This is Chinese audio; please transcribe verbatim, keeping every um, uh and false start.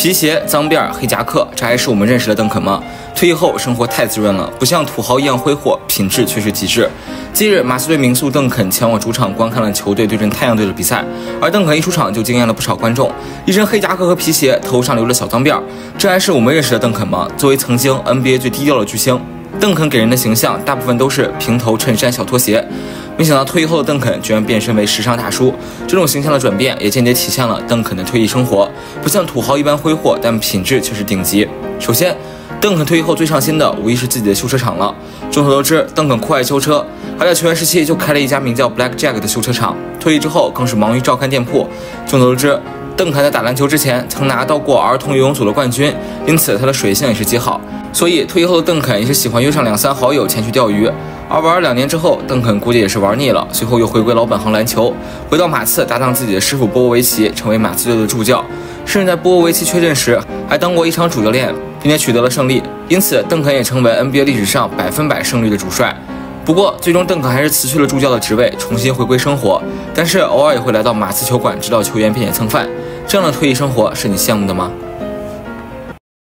皮鞋、脏辫、黑夹克，这还是我们认识的邓肯吗？退役后生活太滋润了，不像土豪一样挥霍，品质却是极致。近日，马刺队名宿邓肯前往主场观看了球队对阵太阳队的比赛，而邓肯一出场就惊艳了不少观众，一身黑夹克和皮鞋，头上留着小脏辫，这还是我们认识的邓肯吗？作为曾经 N B A 最低调的巨星，邓肯给人的形象大部分都是平头衬衫、小拖鞋。没想到退役后的邓肯居然变身为时尚大叔，这种形象的转变也间接体现了邓肯的退役生活，不像土豪一般挥霍，但品质却是顶级。首先，邓肯退役后最上心的无疑是自己的修车厂了。众所周知，邓肯酷爱修车，而在球员时期就开了一家名叫 Black Jack 的修车厂，退役之后更是忙于照看店铺。众所周知，邓肯在打篮球之前曾拿到过儿童游泳组的冠军，因此他的水性也是极好。所以退役后的邓肯也是喜欢约上两三好友前去钓鱼，而玩了两年之后，邓肯估计也是玩腻了，随后又回归老本行篮球，回到马刺搭档自己的师傅波波维奇，成为马刺队的助教，甚至在波波维奇缺阵时还当过一场主教练，并且取得了胜利。因此，邓肯也成为 N B A 历史上百分百胜率的主帅。不过，最终邓肯还是辞去了助教的职位，重新回归生活，但是偶尔也会来到马刺球馆指导球员并且蹭饭。这样的退役生活是你羡慕的吗？